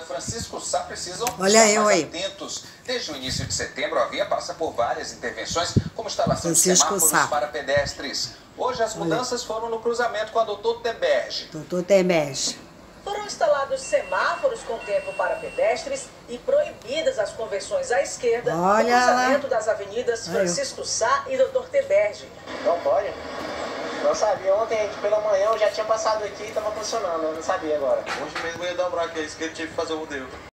Francisco Sá precisam Olha estar eu mais aí. atentos. Desde o início de setembro, a via passa por várias intervenções, como instalação de Francisco semáforos Sá. para pedestres. Hoje as mudanças foram no cruzamento com a Doutor Teberge. Doutor Teberge. Foram instalados semáforos com tempo para pedestres e proibidas as conversões à esquerda no Olha cruzamento lá. das avenidas Olha eu. Francisco Sá e Doutor Teberge. Não pode? Não sabia. Ontem pela manhã eu já tinha passado aqui e estava funcionando. Eu não sabia agora. Hoje mesmo eu ia dobrar aqui, a esquerda tive que fazer o rodeio.